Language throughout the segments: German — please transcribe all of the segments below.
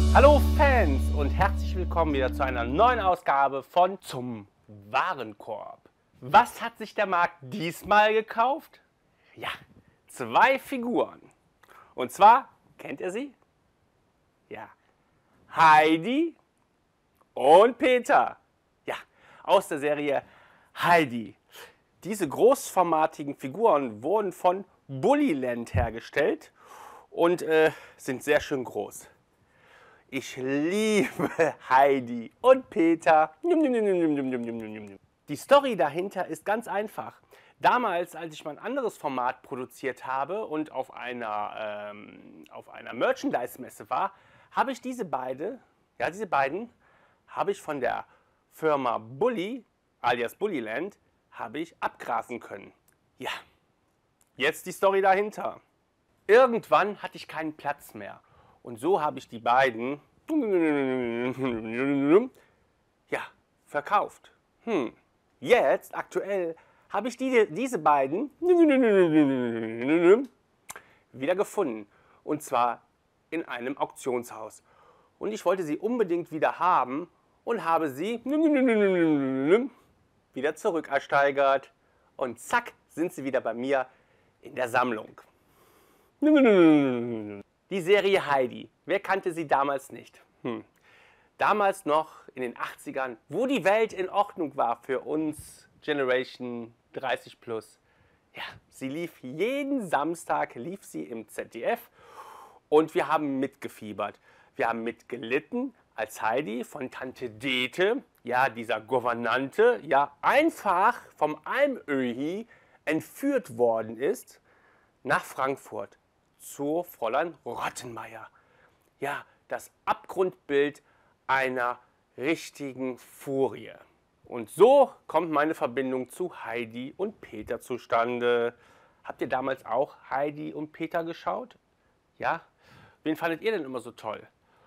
Hallo Fans und herzlich willkommen wieder zu einer neuen Ausgabe von Zum Warenkorb. Was hat sich der Marc diesmal gekauft? Ja, 2 Figuren. Und zwar, kennt ihr sie? Ja, Heidi und Peter. Ja, aus der Serie Heidi. Diese großformatigen Figuren wurden von Bullyland hergestellt und sind sehr schön groß. Ich liebe Heidi und Peter. Die Story dahinter ist ganz einfach. Damals, als ich mein anderes Format produziert habe und auf einer Merchandise-Messe war, habe ich diese beiden habe ich von der Firma Bully, alias Bullyland, habe ich abgrasen können. Ja, jetzt die Story dahinter. Irgendwann hatte ich keinen Platz mehr. Und so habe ich die beiden ja, verkauft. Jetzt, aktuell, habe ich diese beiden wieder gefunden. Und zwar in einem Auktionshaus. Und ich wollte sie unbedingt wieder haben und habe sie wieder zurückersteigert. Und zack, sind sie wieder bei mir in der Sammlung. Die Serie Heidi. Wer kannte sie damals nicht? Damals noch in den 80ern, wo die Welt in Ordnung war für uns Generation 30 plus. Ja, sie lief jeden Samstag, lief sie im ZDF und wir haben mitgefiebert. Wir haben mitgelitten, als Heidi von Tante Dete, ja, dieser Gouvernante, ja, einfach vom Almöhi entführt worden ist nach Frankfurt zu Fräulein Rottenmeier. Ja, das Abgrundbild einer richtigen Furie. Und so kommt meine Verbindung zu Heidi und Peter zustande. Habt ihr damals auch Heidi und Peter geschaut? Ja? Wen fandet ihr denn immer so toll?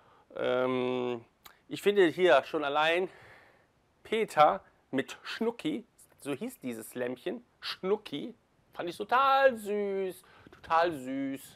Ich finde hier schon allein Peter mit Schnucki, so hieß dieses Lämmchen, Schnucki, fand ich total süß. Total süß.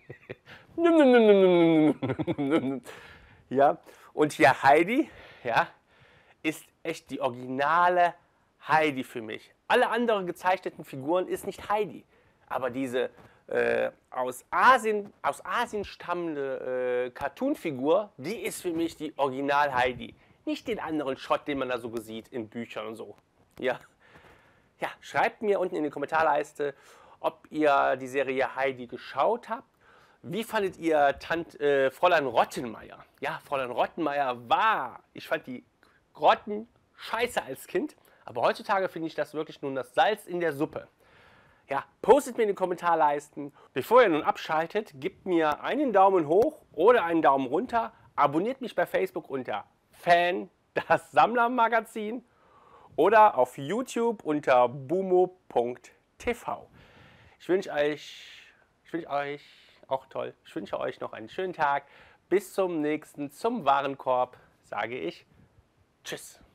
Ja, und hier Heidi, ja, ist echt die originale Heidi für mich. Alle anderen gezeichneten Figuren ist nicht Heidi, aber diese aus Asien stammende Cartoonfigur, die ist für mich die Original Heidi. Nicht den anderen Schrott, den man da so sieht in Büchern und so. Ja, ja, schreibt mir unten in die Kommentarleiste, ob ihr die Serie Heidi geschaut habt. Wie fandet ihr Fräulein Rottenmeier? Ja, Fräulein Rottenmeier ich fand die Grotten scheiße als Kind, aber heutzutage finde ich das wirklich nun das Salz in der Suppe. Ja, postet mir in die Kommentarleisten. Bevor ihr nun abschaltet, gebt mir einen Daumen hoch oder einen Daumen runter. Abonniert mich bei Facebook unter Fan, das Sammlermagazin, oder auf YouTube unter bumo.tv. Ich wünsche euch noch einen schönen Tag. Bis zum nächsten Zum Warenkorb sage ich Tschüss.